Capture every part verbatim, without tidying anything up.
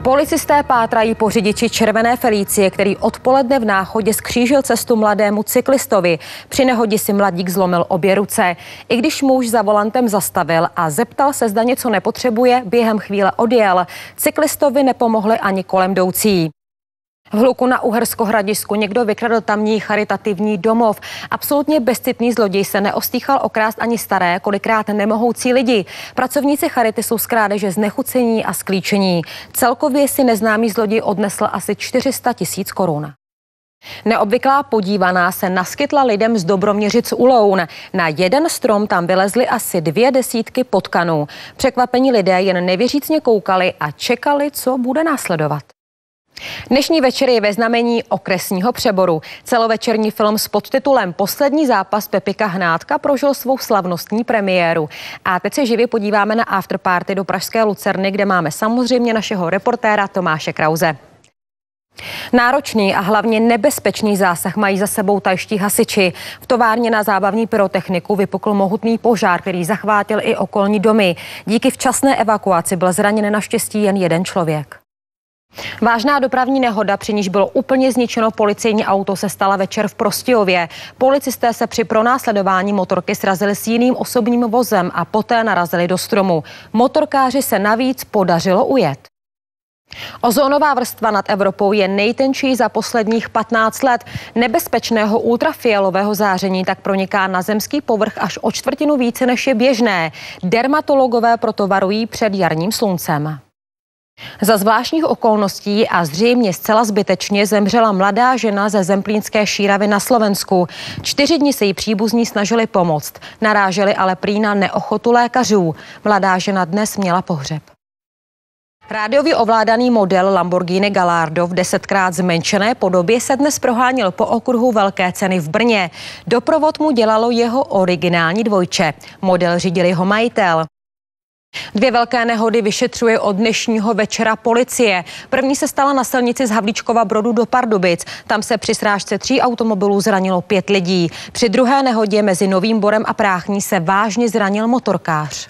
Policisté pátrají po řidiči červené Felicie, který odpoledne v Náchodě skřížil cestu mladému cyklistovi. Při nehodě si mladík zlomil obě ruce. I když muž za volantem zastavil a zeptal se, zda něco nepotřebuje, během chvíle odjel. Cyklistovi nepomohli ani kolem jdoucí. V Hluku na Uherskohradišťsku někdo vykradl tamní charitativní domov. Absolutně bezcitný zloděj se neostýchal okrást ani staré, kolikrát nemohoucí lidi. Pracovníci charity jsou z krádeže znechucení a sklíčení. Celkově si neznámý zloděj odnesl asi čtyři sta tisíc korun. Neobvyklá podívaná se naskytla lidem z Dobroměřic u Loun. Na jeden strom tam vylezly asi dvě desítky potkanů. Překvapení lidé jen nevěřícně koukali a čekali, co bude následovat. Dnešní večer je ve znamení okresního přeboru. Celovečerní film s podtitulem Poslední zápas Pepika Hnátka prožil svou slavnostní premiéru. A teď se živě podíváme na afterparty do pražské Lucerny, kde máme samozřejmě našeho reportéra Tomáše Krause. Náročný a hlavně nebezpečný zásah mají za sebou tajští hasiči. V továrně na zábavní pyrotechniku vypukl mohutný požár, který zachvátil i okolní domy. Díky včasné evakuaci byl zraněn naštěstí jen jeden člověk. Vážná dopravní nehoda, při níž bylo úplně zničeno policejní auto, se stala večer v Prostějově. Policisté se při pronásledování motorky srazili s jiným osobním vozem a poté narazili do stromu. Motorkáři se navíc podařilo ujet. Ozónová vrstva nad Evropou je nejtenčí za posledních patnáct let. Nebezpečného ultrafialového záření tak proniká na zemský povrch až o čtvrtinu více, než je běžné. Dermatologové proto varují před jarním sluncem. Za zvláštních okolností a zřejmě zcela zbytečně zemřela mladá žena ze Zemplínské Šíravy na Slovensku. Čtyři dny se jí příbuzní snažili pomoct, naráželi ale prý na neochotu lékařů. Mladá žena dnes měla pohřeb. Rádiový ovládaný model Lamborghini Gallardo v desetkrát zmenšené podobě se dnes proháněl po okruhu Velké ceny v Brně. Doprovod mu dělalo jeho originální dvojče. Model řídil jeho majitel. Dvě velké nehody vyšetřuje od dnešního večera policie. První se stala na silnici z Havlíčkova Brodu do Pardubic. Tam se při srážce tří automobilů zranilo pět lidí. Při druhé nehodě mezi Novým Borem a Práchní se vážně zranil motorkář.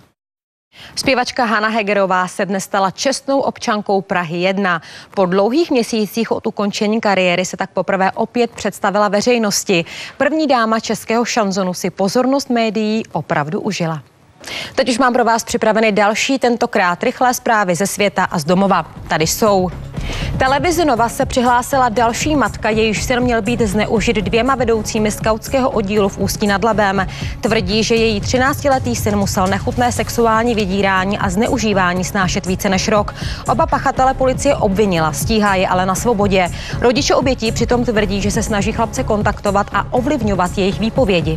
Zpěvačka Hana Hegerová se dnes stala čestnou občankou Prahy jedna. Po dlouhých měsících od ukončení kariéry se tak poprvé opět představila veřejnosti. První dáma českého šanzonu si pozornost médií opravdu užila. Teď už mám pro vás připraveny další, tentokrát rychlé zprávy ze světa a z domova. Tady jsou. Televizi Nova se přihlásila další matka, jejíž syn měl být zneužit dvěma vedoucími skautského oddílu v Ústí nad Labem. Tvrdí, že její třináctiletý syn musel nechutné sexuální vydírání a zneužívání snášet více než rok. Oba pachatele policie obvinila, stíhá je ale na svobodě. Rodiče obětí přitom tvrdí, že se snaží chlapce kontaktovat a ovlivňovat jejich výpovědi.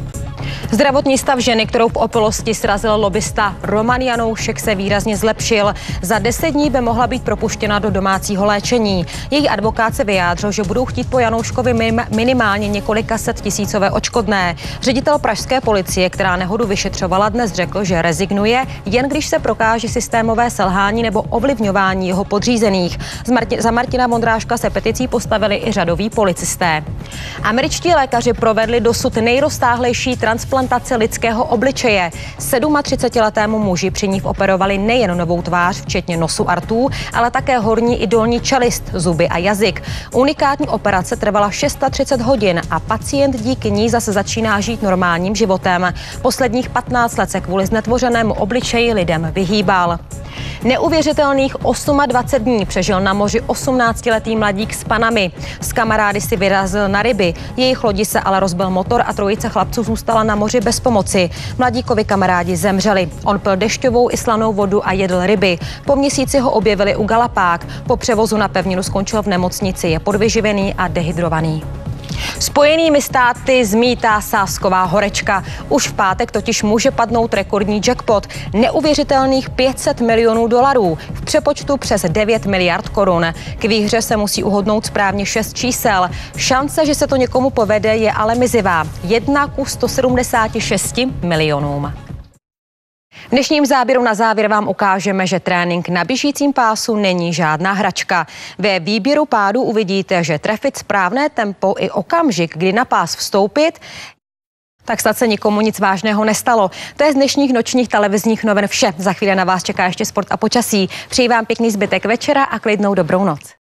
Zdravotní stav ženy, kterou v opilosti srazil lobista Roman Janoušek, se výrazně zlepšil. Za deset dní by mohla být propuštěna do domácího léčení. Její advokát se vyjádřil, že budou chtít po Janouškovi minimálně několika set tisícové odškodné. Ředitel pražské policie, která nehodu vyšetřovala, dnes řekl, že rezignuje, jen když se prokáže systémové selhání nebo ovlivňování jeho podřízených. Za Martina Vondráška se peticí postavili i řadoví policisté. Američtí lékaři provedli dosud nejrozsáhlejší transplantaci lidského obličeje. třicetisedmiletému muži při ní operovali nejen novou tvář, včetně nosu a rtů, ale také horní i dolní čelist, zuby a jazyk. Unikátní operace trvala třicet šest hodin a pacient díky ní zase začíná žít normálním životem. Posledních patnáct let se kvůli znetvořenému obličeji lidem vyhýbal. Neuvěřitelných dvacet osm dní přežil na moři osmnáctiletý mladík z Panamy. S kamarády si vyrazil na ryby. Jejich lodi se ale rozbil motor a trojice chlapců zůstala na moři bez pomoci. Mladíkovi kamarádi zemřeli. On pil dešťovou i slanou vodu a jedl ryby. Po měsíci ho objevili u Galapág. Po převozu na pevninu skončil v nemocnici. Je podvyživený a dehydrovaný. Spojenými státy zmítá sázková horečka. Už v pátek totiž může padnout rekordní jackpot. Neuvěřitelných pět set milionů dolarů. V přepočtu přes devět miliard korun. K výhře se musí uhodnout správně šest čísel. Šance, že se to někomu povede, je ale mizivá. Jedna ku sto sedmdesáti šesti milionům. V dnešním záběru na závěr vám ukážeme, že trénink na běžícím pásu není žádná hračka. Ve výběru pádů uvidíte, že trefit správné tempo i okamžik, kdy na pás vstoupit, Tak snad se nikomu nic vážného nestalo. To je z dnešních nočních televizních novin vše. Za chvíli na vás čeká ještě sport a počasí. Přeji vám pěkný zbytek večera a klidnou dobrou noc.